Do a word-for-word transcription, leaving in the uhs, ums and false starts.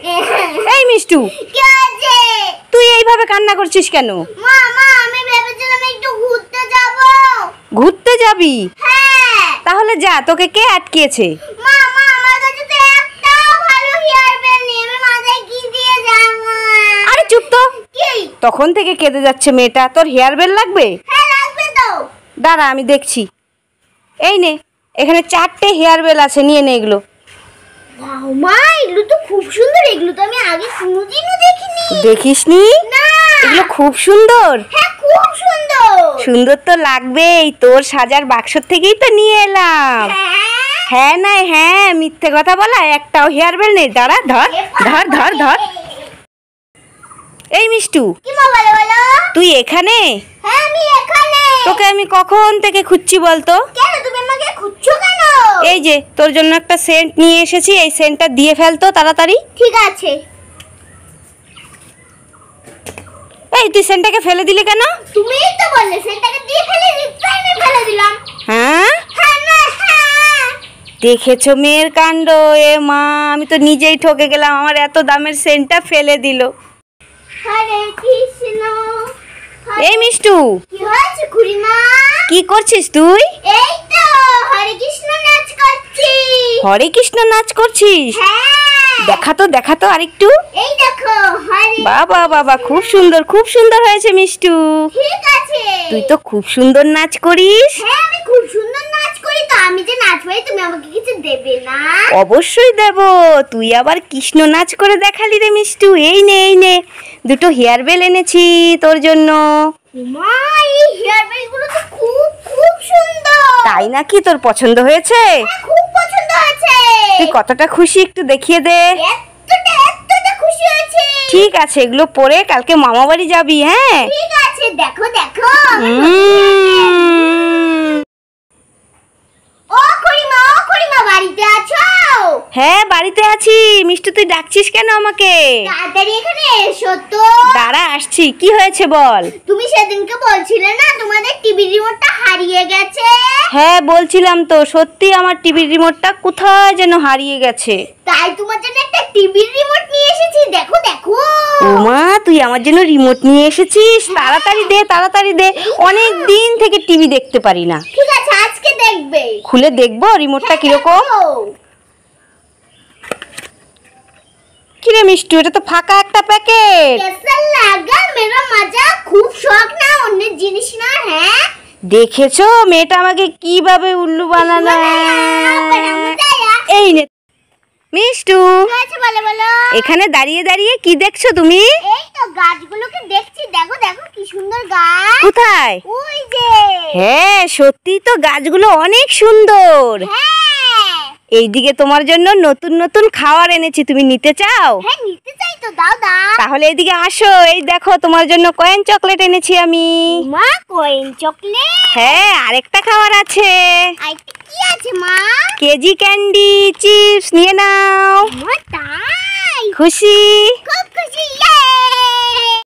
এই মিষ্টু, কি আছে? তুই এইভাবে কান্না করছিস কেন? মা মা আমি ভেবেছিলাম একটু ঘুরতে যাব। ঘুরতে যাবি? হ্যাঁ। তাহলে যা, তোকে কে আটকেছে? মা মা আমার কাছে তো একটাও ভালো হেয়ার ব্যান্ড নেই, আমি মাথায় কি দিয়ে যাব? আরে চুপ তো। কি? তখন থেকে কেঁদে যাচ্ছে মেয়েটা। তোর হেয়ার ব্যান্ড লাগবে? হ্যাঁ লাগবে তো। দাঁড়া আমি দেখছি। এই নে, এখানে চারটে হেয়ার বেল আছে, নিয়ে নে এগুলো। ওয়াও মা, এগুলো তো খুব সুন্দর, এগুলো তো আমি আগে কোনোদিনও দেখিনি। দেখিসনি? না। এগুলো খুব সুন্দর। হ্যাঁ খুব সুন্দর। সুন্দর তো লাগবেই, তোর সাজার বাক্স থেকেই তো নিয়ে এলাম। হ্যাঁ না হ্যাঁ, মিথ্যে কথা বলা, একটাও হেয়ার বেল নেই। দাঁড়া, ধর ধর ধর ধর। এই মিষ্টু, কি মা বলো বলো? তুই এখানে? হ্যাঁ আমি এখানে। তোকে আমি কখন থেকে খুঁজছি বলতো? কেন তুমি আমাকে খুঁজছো কেন? এই যে তোর জন্য একটা সেন্ট নিয়ে এসেছি, এই সেন্টটা দিয়ে ফেলতো তাড়াতাড়ি। ঠিক আছে। এই তুই সেন্টটাকে ফেলে দিলি কেন? তুমিই তো বললে সেন্টটাকে দিয়ে ফেলে দিতে, আমি ফেলে দিলাম। হ্যাঁ হ্যাঁ না হ্যাঁ। দেখেছো মেয়ের কাণ্ড। এ মা, আমি তো নিজেই ঠকে গেলাম, আমার এত দামের সেন্টটা ফেলে দিল। হরে কৃষ্ণ। এই মিষ্টু, কি হয়েছে খুড়িমা? কি করছিস তুই? এই তো হরে কৃষ্ণ নাচ করছি। হরে কৃষ্ণ নাচ করছিস? হ্যাঁ। দেখা তো দেখা তো আরেকটু। এই দেখো হরে। বাবা বাবা, খুব সুন্দর খুব সুন্দর হয়েছে মিষ্টু। ঠিক আছে। তুই তো খুব সুন্দর নাচ করিস। হ্যাঁ আমি খুব সুন্দর নাচ করি, তো আমি যে নাচ পারি তুমি আমাকে কিছু দেবে না? অবশ্যই দেব। তুই আবার কৃষ্ণ নাচ করে দেখালি রে মিষ্টু। এই নে এই নে, দুটো হেয়ার বেল এনেছি তোর জন্য। মা এই হেয়ার ব্যান্ড গুলো তো খুব খুব সুন্দর। তাই নাকি? তোর পছন্দ হয়েছে? হ্যাঁ খুব পছন্দ হয়েছে। তুই কতটা খুশি একটু দেখিয়ে দে। এতটা এতটা খুশি হয়েছে। ঠিক আছে, এগুলো পরে কালকে মামা বাড়ি যাবি। হ্যাঁ ঠিক আছে, দেখো দেখো। উম, ও খুড়িমা ও খুড়িমা বাড়িতে আছো? হ্যাঁ বাড়িতে আছি। মিষ্টু তুই ডাকছিস কেন আমাকে? তাড়াতাড়ি এখানে এসো তো। দাঁড়া আসছি। কি হয়েছে বল? তুমি সেদিনকে বলছিলে না তোমাদের টিভি রিমোটটা হারিয়ে গেছে? হ্যাঁ বলছিলাম তো, সত্যি আমার টিভির রিমোটটা কোথায় যেন হারিয়ে গেছে। তাই তোমার জন্য একটা টিভির রিমোট নিয়ে এসেছি, দেখো দেখো। ওমা, তুই আমার জন্য রিমোট নিয়ে এসেছিস? তাড়াতাড়ি দে তাড়াতাড়ি দে, অনেক দিন থেকে টিভি দেখতে পারি না। ঠিক আছে আজকে দেখবে। খুলে দেখবো রিমোটটা কিরকম। কিরে মিষ্টু, এটা তো ফাঁকা একটা প্যাকেট। कैसा लगा मेरा मजा? खूब शौक ना অন্য জিনিস না। হ্যাঁ দেখেছো মেয়েটা আমাকে কিভাবে উল্লু বানালো। এই নে মিষ্টু, আচ্ছা বলো বলো। এখানে দাঁড়িয়ে দাঁড়িয়ে কি দেখছো তুমি? এই তো গাছগুলোকে দেখছি, দেখো দেখো কি সুন্দর গাছ। কোথায়? ওই যে। হ্যাঁ সত্যি তো, গাছগুলো অনেক সুন্দর। হ্যাঁ এইদিকে তোমার জন্য নতুন নতুন খাবার এনেছি, তুমি নিতে চাও? হ্যাঁ নিতে চাই তো, দাও দাও। তাহলে এইদিকে আসো, এই দেখো তোমার জন্য কয়েন চকলেট এনেছি আমি। মা কয়েন চকলেট? হ্যাঁ আরেকটা খাবার আছে। আইটা কি আছে মা? কেজি ক্যান্ডি চিপস, নিয়ে নাও। মা তাই? খুশি? খুব খুশি। ইয়ে